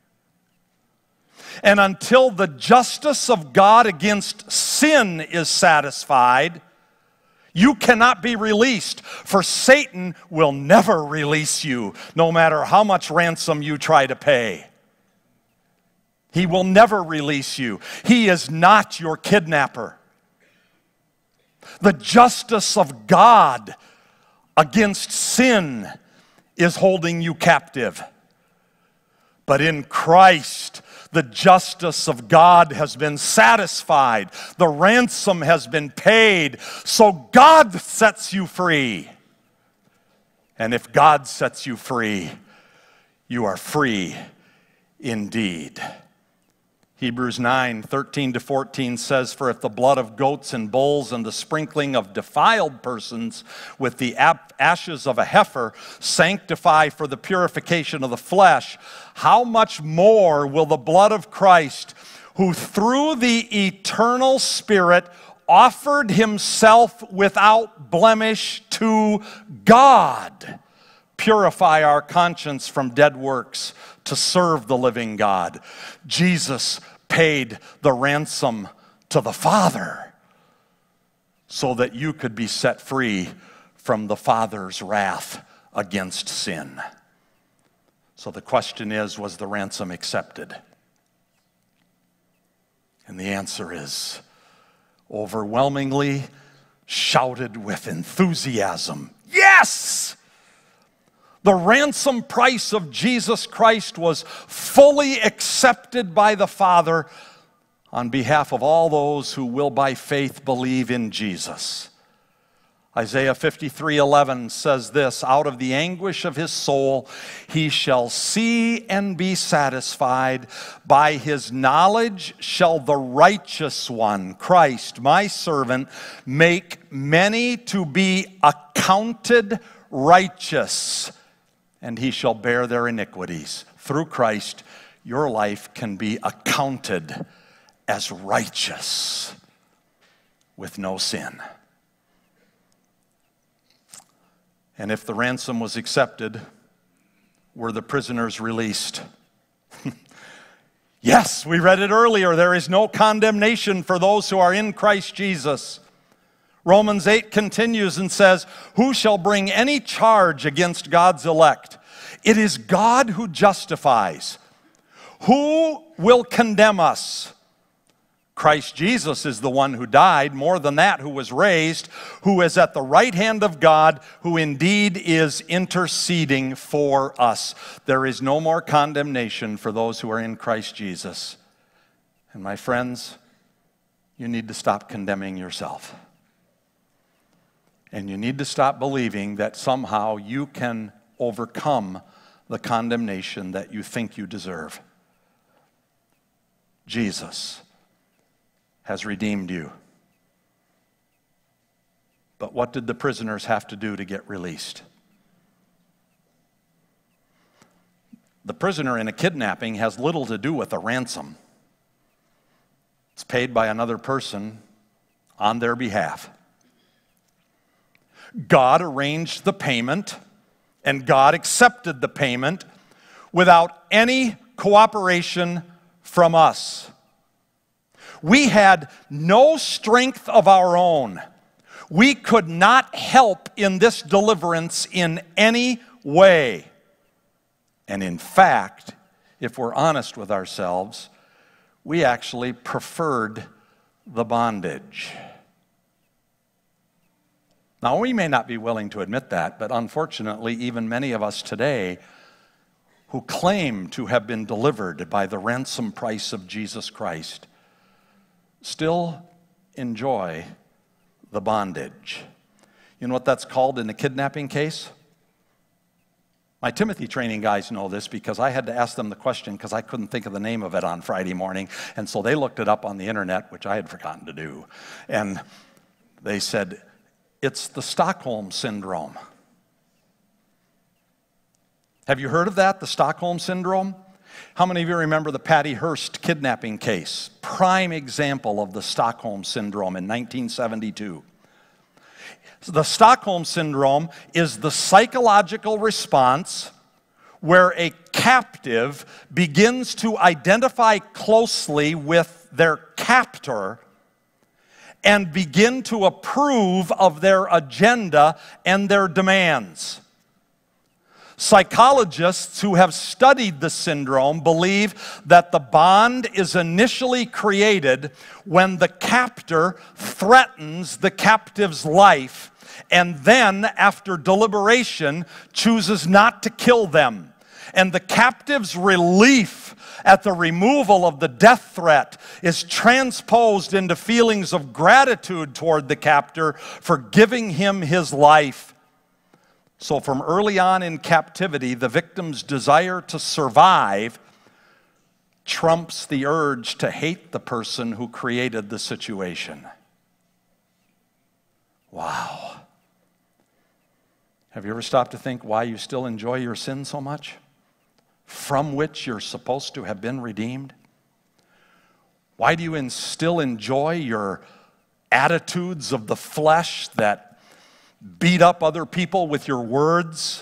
And until the justice of God against sin is satisfied, you cannot be released, for Satan will never release you, no matter how much ransom you try to pay. He will never release you. He is not your kidnapper. The justice of God against sin is holding you captive. But in Christ, the justice of God has been satisfied. The ransom has been paid. So God sets you free. And if God sets you free, you are free indeed. Hebrews 9:13-14 says, "For if the blood of goats and bulls and the sprinkling of defiled persons with the ashes of a heifer sanctify for the purification of the flesh, how much more will the blood of Christ, who through the eternal Spirit offered himself without blemish to God, purify our conscience from dead works to serve the living God?" Jesus paid the ransom to the Father so that you could be set free from the Father's wrath against sin. So the question is, was the ransom accepted? And the answer is overwhelmingly shouted with enthusiasm, yes! The ransom price of Jesus Christ was fully accepted by the Father on behalf of all those who will by faith believe in Jesus. Isaiah 53:11 says this, "Out of the anguish of his soul he shall see and be satisfied. By his knowledge shall the righteous one, Christ, my servant, make many to be accounted righteous, and he shall bear their iniquities." Through Christ, your life can be accounted as righteous with no sin. And if the ransom was accepted, were the prisoners released? Yes, we read it earlier. There is no condemnation for those who are in Christ Jesus. Romans 8 continues and says, "Who shall bring any charge against God's elect? It is God who justifies. Who will condemn us? Christ Jesus is the one who died, more than that, who was raised, who is at the right hand of God, who indeed is interceding for us. There is no more condemnation for those who are in Christ Jesus. And my friends, you need to stop condemning yourself. And you need to stop believing that somehow you can overcome the condemnation that you think you deserve. Jesus has redeemed you. But what did the prisoners have to do to get released? The prisoner in a kidnapping has little to do with a ransom. It's paid by another person on their behalf. God arranged the payment, and God accepted the payment without any cooperation from us. We had no strength of our own. We could not help in this deliverance in any way. And in fact, if we're honest with ourselves, we actually preferred the bondage. Now, we may not be willing to admit that, but unfortunately, even many of us today who claim to have been delivered by the ransom price of Jesus Christ still enjoy the bondage. You know what that's called in a kidnapping case? My Timothy training guys know this because I had to ask them the question because I couldn't think of the name of it on Friday morning. And so they looked it up on the internet, which I had forgotten to do. And they said, it's the Stockholm Syndrome. Have you heard of that, the Stockholm Syndrome? How many of you remember the Patty Hearst kidnapping case? Prime example of the Stockholm Syndrome in 1972. The Stockholm Syndrome is the psychological response where a captive begins to identify closely with their captor and begin to approve of their agenda and their demands. Psychologists who have studied the syndrome believe that the bond is initially created when the captor threatens the captive's life and then, after deliberation, chooses not to kill them. And the captive's relief at the removal of the death threat is transposed into feelings of gratitude toward the captor for giving him his life. So from early on in captivity, the victim's desire to survive trumps the urge to hate the person who created the situation. Wow. Have you ever stopped to think why you still enjoy your sin so much? From which you're supposed to have been redeemed? Why do you still enjoy your attitudes of the flesh that beat up other people with your words?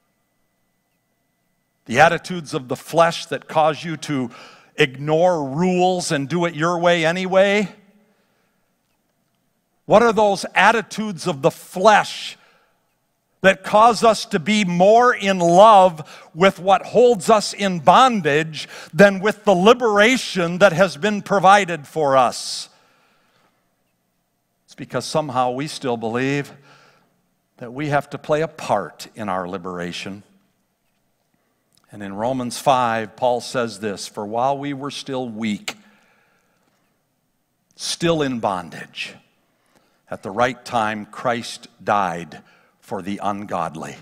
The attitudes of the flesh that cause you to ignore rules and do it your way anyway? What are those attitudes of the flesh that cause us to be more in love with what holds us in bondage than with the liberation that has been provided for us? It's because somehow we still believe that we have to play a part in our liberation. And in Romans 5, Paul says this, "For while we were still weak, still in bondage, at the right time Christ died for the ungodly."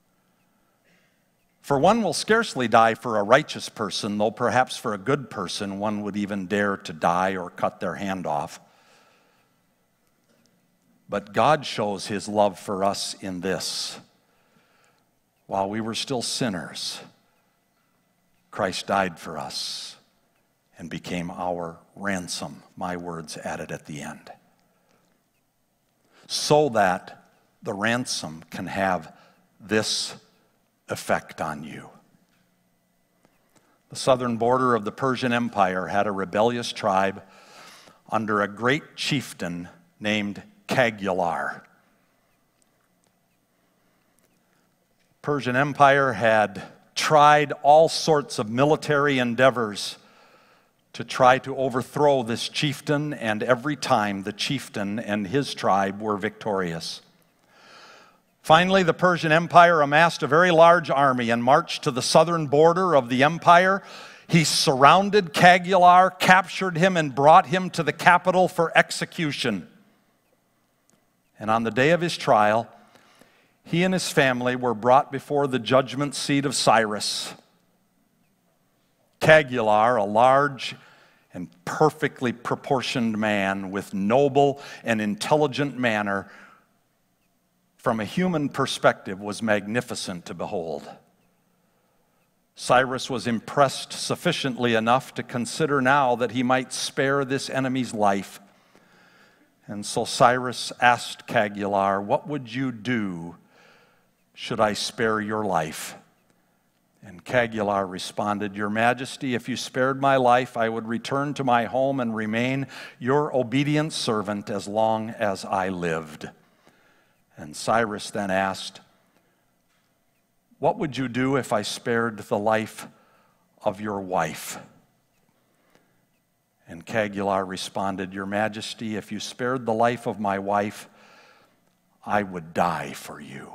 For one will scarcely die for a righteous person, though perhaps for a good person one would even dare to die or cut their hand off. But God shows his love for us in this: while we were still sinners, Christ died for us and became our ransom. My words added at the end. So that the ransom can have this effect on you. The southern border of the Persian Empire had a rebellious tribe under a great chieftain named Cagular. Persian Empire had tried all sorts of military endeavors to try to overthrow this chieftain, and every time the chieftain and his tribe were victorious. Finally, the Persian Empire amassed a very large army and marched to the southern border of the empire. He surrounded Cagular, captured him, and brought him to the capital for execution. And on the day of his trial, he and his family were brought before the judgment seat of Cyrus. Cagular, a large and perfectly proportioned man with noble and intelligent manner, from a human perspective, was magnificent to behold. Cyrus was impressed sufficiently enough to consider now that he might spare this enemy's life. And so Cyrus asked Cagular, "What would you do should I spare your life?" And Cagular responded, "Your Majesty, if you spared my life, I would return to my home and remain your obedient servant as long as I lived." And Cyrus then asked, "What would you do if I spared the life of your wife?" And Cagular responded, "Your Majesty, if you spared the life of my wife, I would die for you."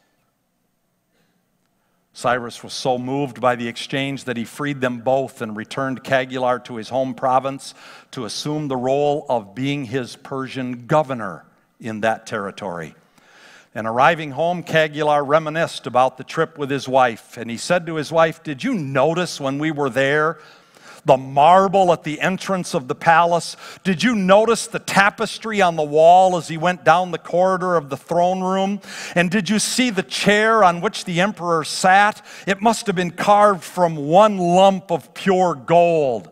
Cyrus was so moved by the exchange that he freed them both and returned Cagular to his home province to assume the role of being his Persian governor in that territory. And arriving home, Cagular reminisced about the trip with his wife. And he said to his wife, "Did you notice when we were there the marble at the entrance of the palace? Did you notice the tapestry on the wall as he went down the corridor of the throne room? And did you see the chair on which the emperor sat? It must have been carved from one lump of pure gold."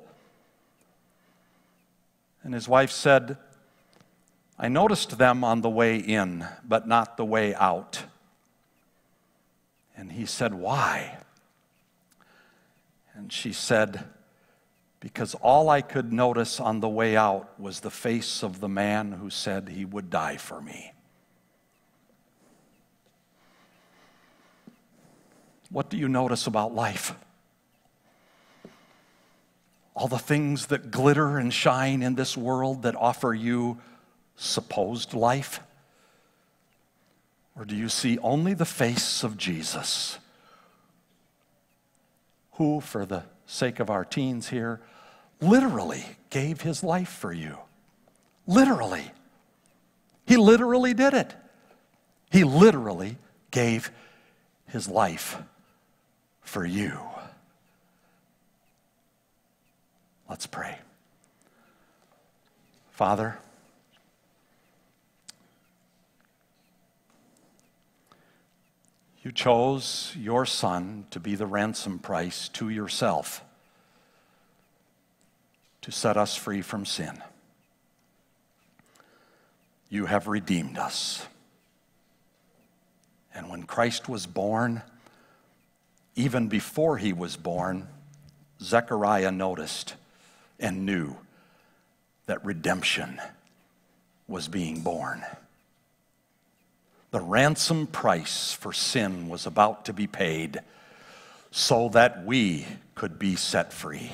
And his wife said, "I noticed them on the way in, but not the way out." And he said, "Why?" And she said, "Because all I could notice on the way out was the face of the man who said he would die for me." What do you notice about life? All the things that glitter and shine in this world that offer you supposed life? Or do you see only the face of Jesus, who, for the sake of our teens here, literally gave his life for you? Literally. He literally did it. He literally gave his life for you. Let's pray. Father, you chose your Son to be the ransom price to yourself to set us free from sin. You have redeemed us. And when Christ was born, even before he was born, Zechariah noticed and knew that redemption was being born. The ransom price for sin was about to be paid so that we could be set free.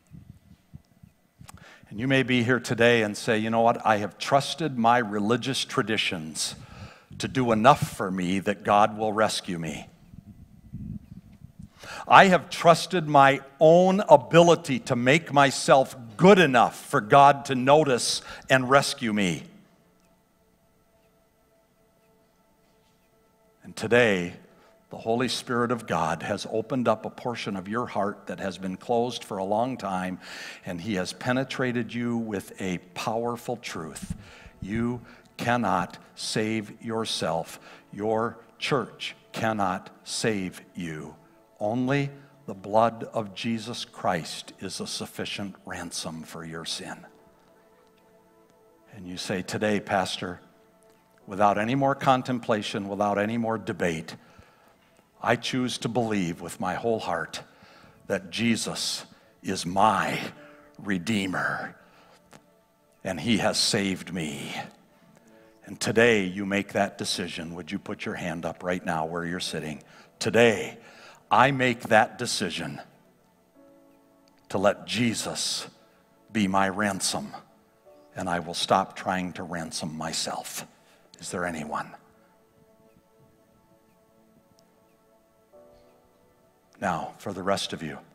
And you may be here today and say, "You know what? I have trusted my religious traditions to do enough for me that God will rescue me. I have trusted my own ability to make myself good enough for God to notice and rescue me." And today, the Holy Spirit of God has opened up a portion of your heart that has been closed for a long time, and he has penetrated you with a powerful truth. You cannot save yourself. Your church cannot save you. Only the blood of Jesus Christ is a sufficient ransom for your sin. And you say, "Today, Pastor, without any more contemplation, without any more debate, I choose to believe with my whole heart that Jesus is my Redeemer, and he has saved me." And today you make that decision. Would you put your hand up right now where you're sitting? Today, I make that decision to let Jesus be my ransom, and I will stop trying to ransom myself. Is there anyone? Now, for the rest of you,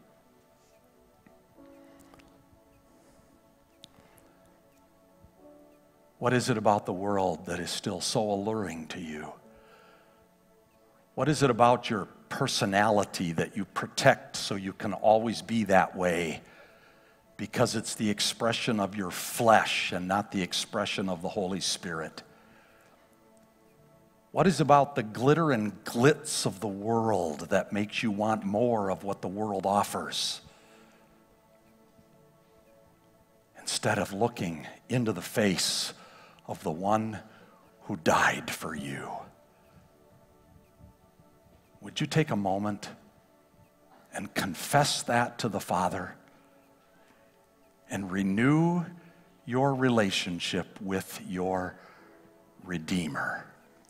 what is it about the world that is still so alluring to you? What is it about your personality that you protect so you can always be that way? Because it's the expression of your flesh and not the expression of the Holy Spirit. What is about the glitter and glitz of the world that makes you want more of what the world offers, instead of looking into the face of the one who died for you? Would you take a moment and confess that to the Father and renew your relationship with your Redeemer?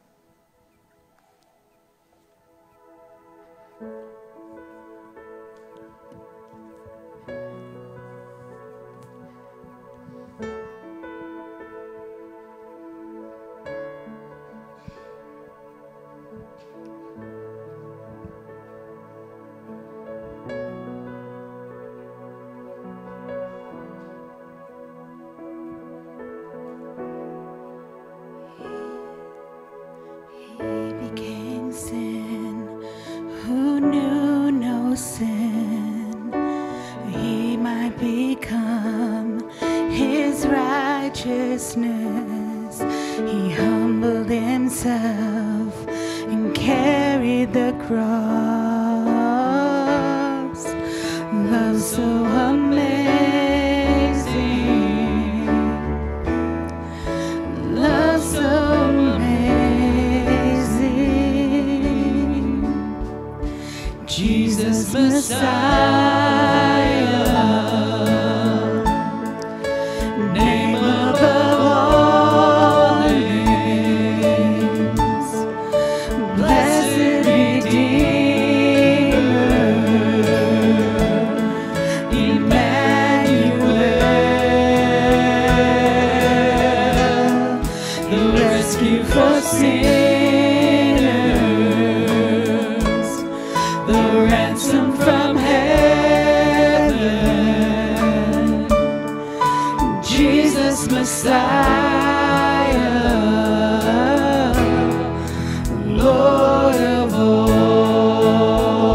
He became sin who knew no sin. He might become his righteousness. He humbled himself and carried the cross. Love so amazing. Love so amazing. Jesus Messiah, name above all names, blessed Redeemer, Emmanuel, the rescue for sinners, the ransom from heaven, Jesus Messiah, Lord of all.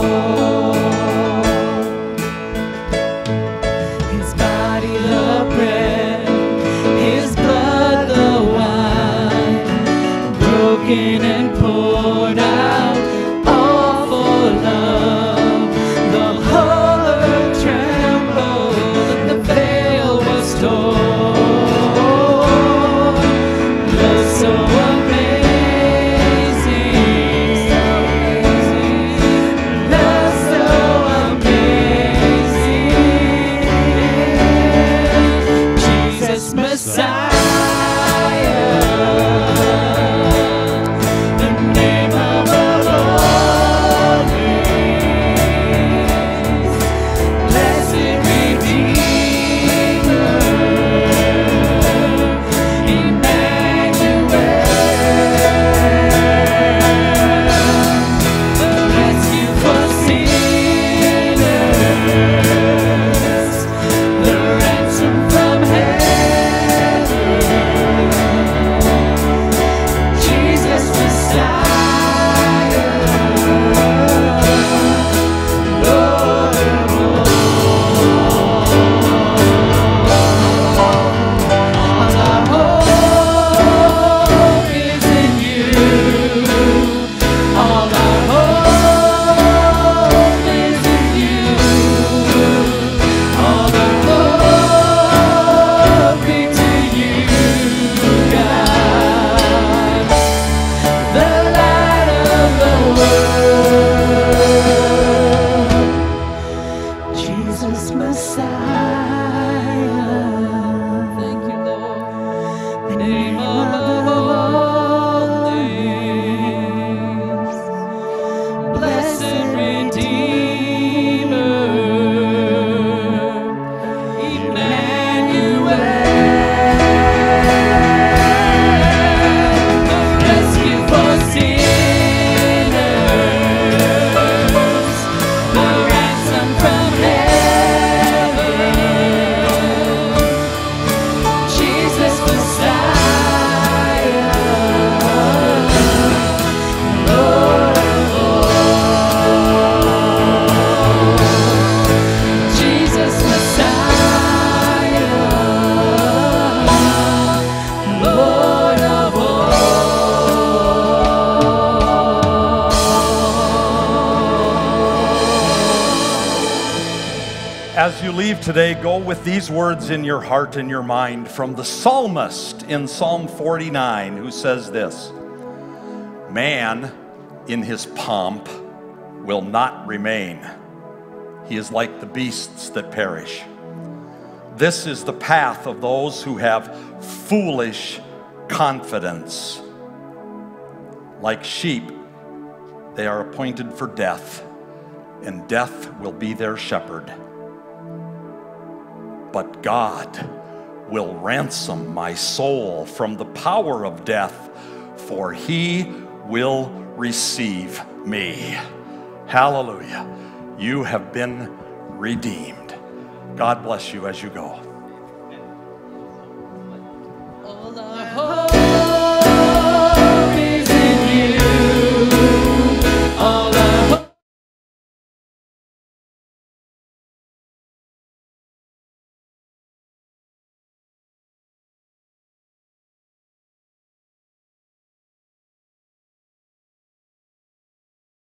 His body the bread, his blood the wine, broken and poured out, all for love. The whole earth trembled and the veil was torn. Love so amazing, love so amazing. Jesus Messiah, the name above all As you leave today, go with these words in your heart and your mind from the psalmist in Psalm 49, who says this: man in his pomp will not remain. He is like the beasts that perish. This is the path of those who have foolish confidence. Like sheep, they are appointed for death, and death will be their shepherd. But God will ransom my soul from the power of death, for he will receive me. Hallelujah. You have been redeemed. God bless you as you go.